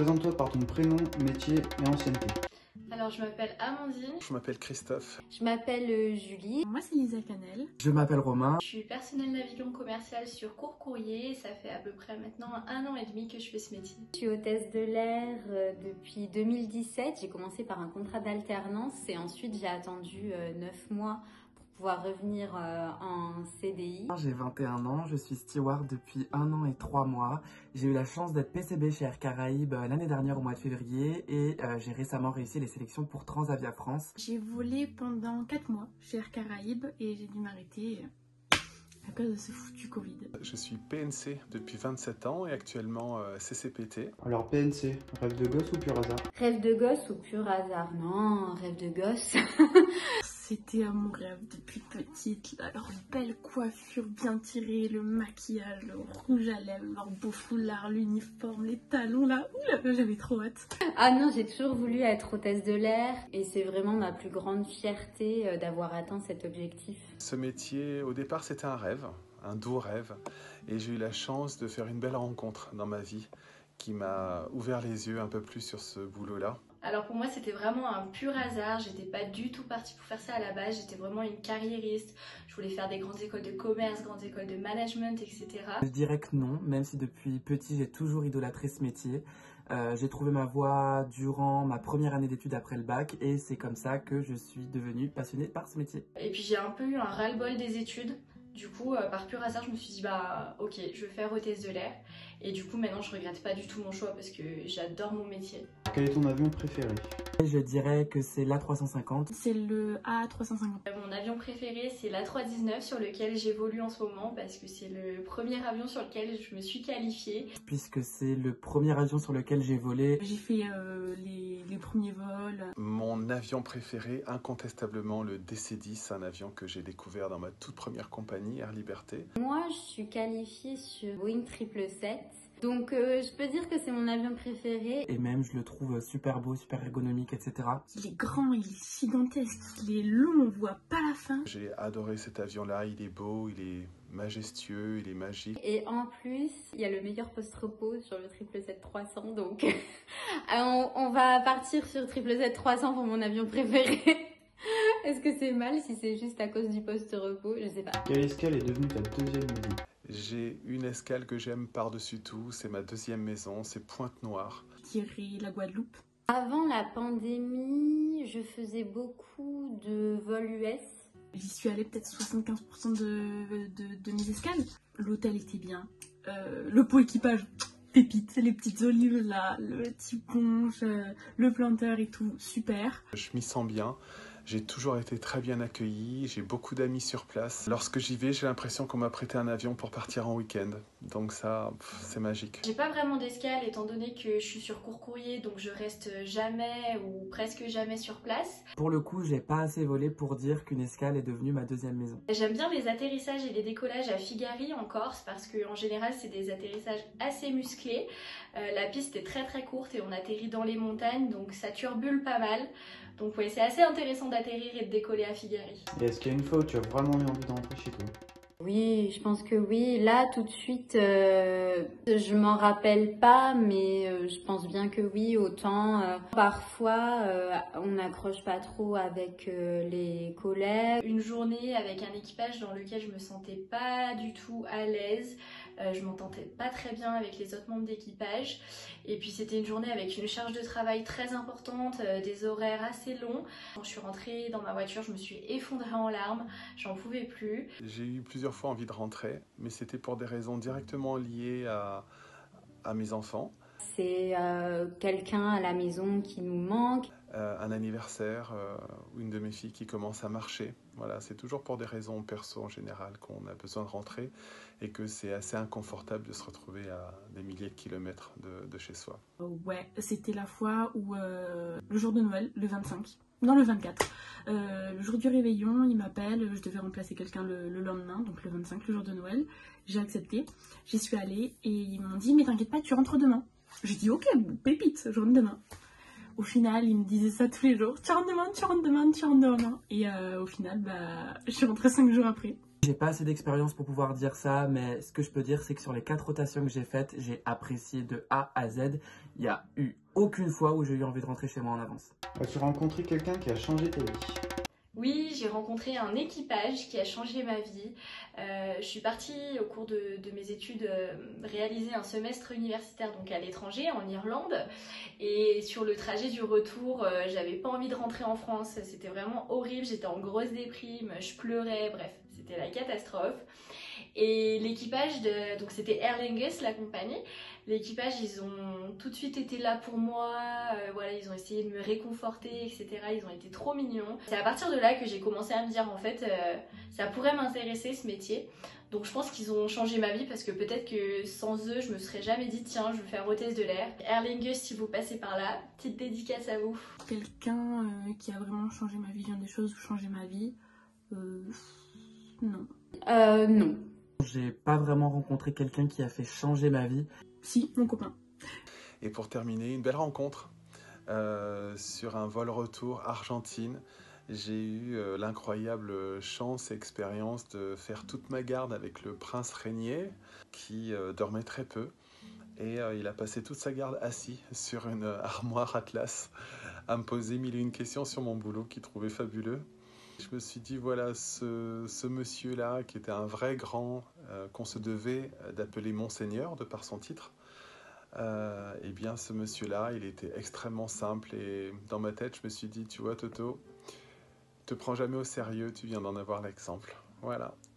Présente-toi par ton prénom, métier et ancienneté. Alors, je m'appelle Amandine. Je m'appelle Christophe. Je m'appelle Julie. Moi, c'est Lisa Canel. Je m'appelle Romain. Je suis personnel navigant commercial sur Court Courrier. Ça fait à peu près maintenant 1 an et demi que je fais ce métier. Je suis hôtesse de l'air depuis 2017. J'ai commencé par un contrat d'alternance et ensuite j'ai attendu 9 mois pour pouvoir revenir en CDI. J'ai 21 ans, je suis steward depuis 1 an et 3 mois. J'ai eu la chance d'être PCB chez Air Caraïbes l'année dernière au mois de février et j'ai récemment réussi les sélections pour Transavia France. J'ai volé pendant 4 mois chez Air Caraïbes et j'ai dû m'arrêter à cause de ce foutu Covid. Je suis PNC depuis 27 ans et actuellement CCPT. Alors PNC, rêve de gosse ou pur hasard? Rêve de gosse ou pur hasard? Non, rêve de gosse. C'était mon rêve depuis petite, leur belle coiffure bien tirée, le maquillage, le rouge à lèvres, leur beau foulard, l'uniforme, les talons là, oula, j'avais trop hâte. Ah non, j'ai toujours voulu être hôtesse de l'air et c'est vraiment ma plus grande fierté d'avoir atteint cet objectif. Ce métier, au départ, c'était un rêve, un doux rêve. Et j'ai eu la chance de faire une belle rencontre dans ma vie qui m'a ouvert les yeux un peu plus sur ce boulot-là. Alors pour moi, c'était vraiment un pur hasard. J'étais pas du tout partie pour faire ça à la base. J'étais vraiment une carriériste. Je voulais faire des grandes écoles de commerce, grandes écoles de management, etc. Je dirais que non, même si depuis petit j'ai toujours idolâtré ce métier. J'ai trouvé ma voie durant ma première année d'études après le bac et c'est comme ça que je suis devenue passionnée par ce métier. Et puis j'ai un peu eu un ras-le-bol des études. Du coup, par pur hasard, je me suis dit, bah ok, je vais faire hôtesse de l'air. Et du coup, maintenant, je regrette pas du tout mon choix parce que j'adore mon métier. Quel est ton avion préféré? Je dirais que c'est l'A350. C'est le A350. Mon avion préféré, c'est l'A319 sur lequel j'évolue en ce moment parce que c'est le premier avion sur lequel je me suis qualifiée. Puisque c'est le premier avion sur lequel j'ai volé. J'ai fait les premiers vols. Mon avion préféré, incontestablement le DC-10, un avion que j'ai découvert dans ma toute première compagnie, Air Liberté. Moi, je suis qualifiée sur Boeing 777. Donc je peux dire que c'est mon avion préféré. Et même je le trouve super beau, super ergonomique, etc. Il est grand, il est gigantesque, il est long, on voit pas la fin. J'ai adoré cet avion-là, il est beau, il est majestueux, il est magique. Et en plus, il y a le meilleur post-repos sur le 777-300. Donc on va partir sur 777-300 pour mon avion préféré. Est-ce que c'est mal si c'est juste à cause du post-repos? Je sais pas. Quelle escale est devenue ta deuxième maison? J'ai une escale que j'aime par-dessus tout, c'est ma deuxième maison, c'est Pointe-Noire. Je dirais la Guadeloupe. Avant la pandémie, je faisais beaucoup de vols US. J'y suis allée peut-être 75% de mes escales. L'hôtel était bien. Le pot équipage, pépite. Les petites olives là, le petit ponche, le planteur et tout, super. Je m'y sens bien. J'ai toujours été très bien accueilli, j'ai beaucoup d'amis sur place. Lorsque j'y vais, j'ai l'impression qu'on m'a prêté un avion pour partir en week-end. Donc ça, c'est magique. J'ai pas vraiment d'escale étant donné que je suis sur Court Courrier, donc je reste jamais ou presque jamais sur place. Pour le coup, j'ai pas assez volé pour dire qu'une escale est devenue ma deuxième maison. J'aime bien les atterrissages et les décollages à Figari en Corse parce qu'en général c'est des atterrissages assez musclés. La piste est très très courte et on atterrit dans les montagnes, donc ça turbule pas mal. Donc ouais, c'est assez intéressant d'atterrir et de décoller à Figari. Et est-ce qu'il y a une fois où tu as vraiment eu envie d'entrer chez toi? Oui, je pense que oui. Là, tout de suite, je m'en rappelle pas, mais je pense bien que oui. Autant, parfois, on n'accroche pas trop avec les collègues. Une journée avec un équipage dans lequel je me sentais pas du tout à l'aise. Je m'entendais pas très bien avec les autres membres d'équipage. Et puis c'était une journée avec une charge de travail très importante, des horaires assez longs. Quand je suis rentrée dans ma voiture, je me suis effondrée en larmes. J'en pouvais plus. J'ai eu plusieurs fois envie de rentrer, mais c'était pour des raisons directement liées à mes enfants. C'est quelqu'un à la maison qui nous manque. Un anniversaire, une de mes filles qui commence à marcher. Voilà, c'est toujours pour des raisons perso en général qu'on a besoin de rentrer et que c'est assez inconfortable de se retrouver à des milliers de kilomètres de chez soi. Ouais, c'était la fois où le jour de Noël, le 25, non le 24, le jour du réveillon, il m'appelle, je devais remplacer quelqu'un le lendemain, donc le 25, le jour de Noël. J'ai accepté, j'y suis allée et ils m'ont dit mais t'inquiète pas, tu rentres demain. J'ai dit ok, pépite, je rentre demain. Au final, ils me disaient ça tous les jours. Tu rentres demain, tu rentres demain, tu rentres demain. Et au final, bah, je suis rentrée 5 jours après. J'ai pas assez d'expérience pour pouvoir dire ça, mais ce que je peux dire, c'est que sur les 4 rotations que j'ai faites, j'ai apprécié de A à Z. Il n'y a eu aucune fois où j'ai eu envie de rentrer chez moi en avance. As-tu rencontré quelqu'un qui a changé ta vie? Oui, j'ai rencontré un équipage qui a changé ma vie. Je suis partie au cours de mes études réaliser un semestre universitaire donc à l'étranger, en Irlande. Et sur le trajet du retour, j'avais pas envie de rentrer en France. C'était vraiment horrible, j'étais en grosse déprime, je pleurais, bref, c'était la catastrophe. Et l'équipage, donc c'était Aer Lingus, la compagnie. L'équipage, ils ont tout de suite été là pour moi, voilà, ils ont essayé de me réconforter, etc. Ils ont été trop mignons. C'est à partir de là que j'ai commencé à me dire, en fait, ça pourrait m'intéresser ce métier. Donc je pense qu'ils ont changé ma vie parce que peut-être que sans eux, je me serais jamais dit, tiens, je veux faire hôtesse de l'air. Aer Lingus, si vous passez par là, petite dédicace à vous. Quelqu'un qui a vraiment changé ma vision des choses ou changé ma vie, non. Non. J'ai pas vraiment rencontré quelqu'un qui a fait changer ma vie. Si, mon copain. Et pour terminer, une belle rencontre sur un vol retour Argentine. J'ai eu l'incroyable chance et expérience de faire toute ma garde avec le prince Régnier qui dormait très peu. Et il a passé toute sa garde assis sur une armoire Atlas à me poser mille et une questions sur mon boulot qu'il trouvait fabuleux. Je me suis dit, voilà, ce monsieur-là, qui était un vrai grand, qu'on se devait d'appeler Monseigneur, de par son titre, eh bien, ce monsieur-là, il était extrêmement simple. Et dans ma tête, je me suis dit, tu vois, Toto, te prends jamais au sérieux, tu viens d'en avoir l'exemple. Voilà.